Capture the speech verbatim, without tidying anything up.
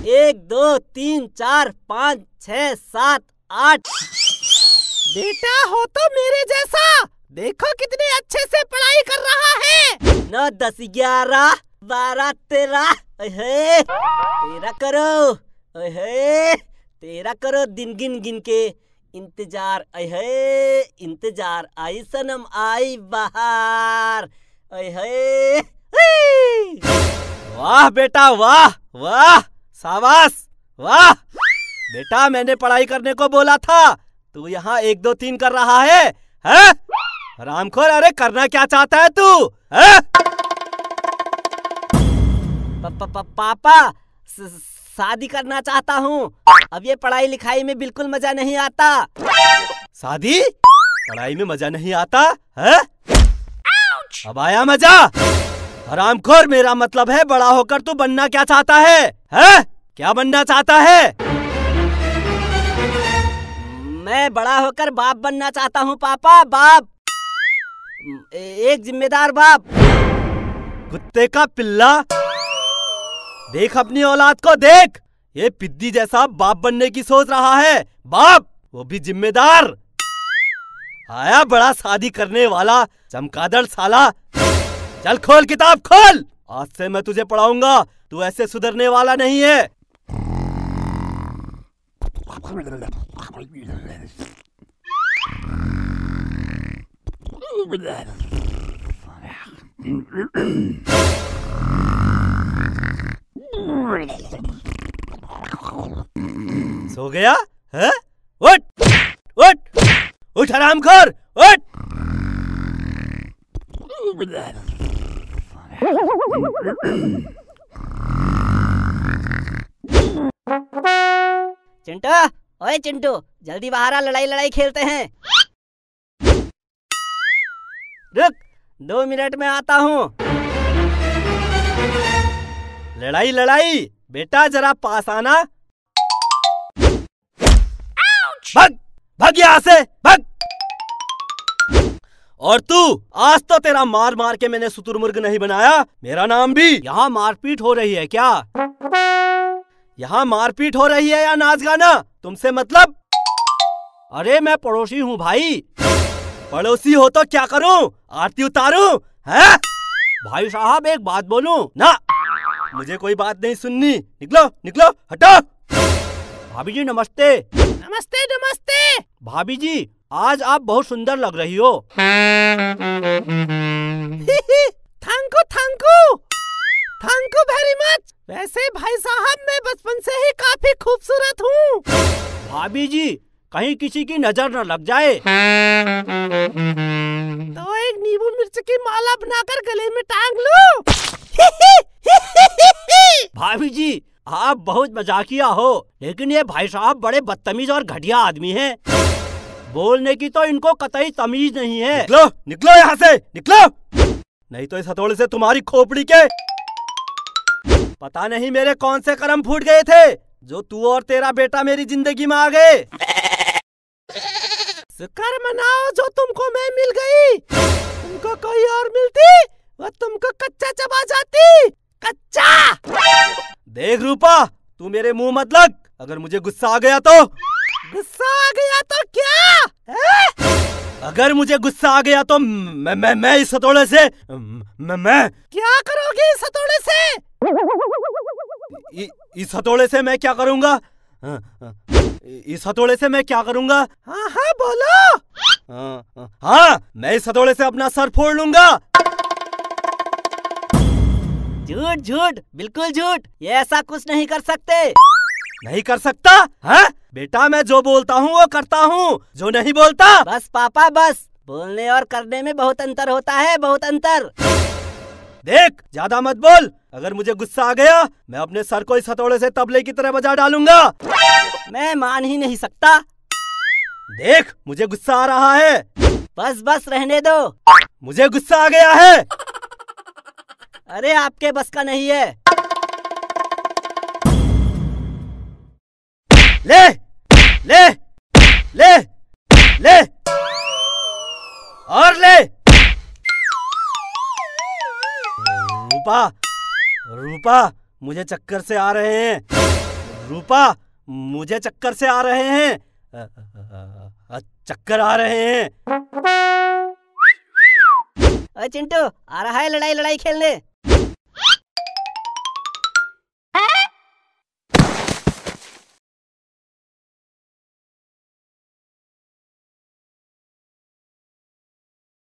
एक दो तीन चार पाँच छह सात आठ। बेटा हो तो मेरे जैसा, देखो कितने अच्छे से पढ़ाई कर रहा है। नौ दस ग्यारह बारह तेरह तेरह करो तेरह करो दिन गिन गिन के। इंतजार अहे इंतजार आई सनम आई बाहर। अहे वाह बेटा वाह वाह शाबाश वाह। बेटा मैंने पढ़ाई करने को बोला था, तू यहाँ एक दो तीन कर रहा है, हैं? हरामखोर, अरे करना क्या चाहता है तू, हैं? पापा शादी करना चाहता हूँ। अब ये पढ़ाई लिखाई में बिल्कुल मजा नहीं आता। शादी? पढ़ाई में मजा नहीं आता है? अब आया मजा। हरामखोर, मेरा मतलब है बड़ा होकर तू बनना क्या चाहता है, है? क्या बनना चाहता है? मैं बड़ा होकर बाप बनना चाहता हूँ पापा, बाप, एक जिम्मेदार बाप। कुत्ते का पिल्ला, देख अपनी औलाद को देख, ये पिद्दी जैसा बाप बनने की सोच रहा है। बाप, वो भी जिम्मेदार। आया बड़ा शादी करने वाला चमकादड़ साला। चल खोल किताब खोल, आज से मैं तुझे पढ़ाऊंगा, तू ऐसे सुधरने वाला नहीं है। सो गया है? उठ उठ उठ हरामखोर, उठ। चिंटू, ओए चिंटू, जल्दी बाहर आ, लड़ाई लड़ाई खेलते हैं। रुक, दो मिनट में आता हूँ। लड़ाई लड़ाई बेटा, जरा पास आना। भग भग यहाँ से भग। और तू, आज तो तेरा मार मार के मैंने शुतुरमुर्ग नहीं बनाया। मेरा नाम भी। यहाँ मारपीट हो रही है क्या? यहाँ मारपीट हो रही है या नाच गाना? तुमसे मतलब? अरे मैं पड़ोसी हूँ भाई। पड़ोसी हो तो क्या करूँ? आरती उतारूं? हैं? भाई साहब एक बात बोलूं? ना, मुझे कोई बात नहीं सुननी। निकलो निकलो, हटो। भाभी जी नमस्ते। नमस्ते नमस्ते। भाभी जी, आज आप बहुत सुंदर लग रही हो। Thank you thank you thank you very much. वैसे भाई साहब मैं बचपन से ही काफी खूबसूरत हूँ। भाभी जी, कहीं किसी की नजर न लग जाए। तो एक नींबू मिर्च की माला बनाकर गले में टांग लो। भाभी जी, आप बहुत मजाकिया हो, लेकिन ये भाई साहब बड़े बदतमीज और घटिया आदमी हैं। बोलने की तो इनको कतई तमीज नहीं है। निकलो निकलो यहाँ से, निकलो, नहीं तो इस हथौड़े से तुम्हारी खोपड़ी के। पता नहीं मेरे कौन से कर्म फूट गए थे जो तू और तेरा बेटा मेरी जिंदगी में आ गए। शुक्र मनाओ जो तुमको मैं मिल गई। तुमको कोई और मिलती वो तुमको कच्चा चबा जाती, कच्चा। देख रूपा, तू मेरे मुंह मत लग। अगर मुझे गुस्सा आ गया तो? गुस्सा आ गया तो क्या है? अगर मुझे गुस्सा आ गया तो मैं मैं मैं इस हथौड़े से मैं मैं क्या करोगे इस हथौड़े से? इ, इस हथौड़े से मैं क्या करूँगा? इस हथौड़े से मैं क्या करूँगा? हाँ हाँ बोलो। हाँ, हाँ, मैं इस हथौड़े से अपना सर फोड़ लूंगा। झूठ झूठ, बिल्कुल झूठ, ये ऐसा कुछ नहीं कर सकते। नहीं कर सकता है? बेटा मैं जो बोलता हूँ वो करता हूँ, जो नहीं बोलता। बस पापा बस, बोलने और करने में बहुत अंतर होता है, बहुत अंतर। देख ज्यादा मत बोल। अगर मुझे गुस्सा आ गया, मैं अपने सर को इस हथौड़े से तबले की तरह बजा डालूंगा। मैं मान ही नहीं सकता। देख मुझे गुस्सा आ रहा है। बस बस रहने दो। मुझे गुस्सा आ गया है। अरे आपके बस का नहीं है। ले ले ले ले और ले। रूपा रूपा, मुझे चक्कर से आ रहे हैं। रूपा, मुझे चक्कर से आ रहे हैं। अ, अ, अ, चक्कर आ रहे हैं। अरे चिंटू, आ रहा है लड़ाई लड़ाई खेलने।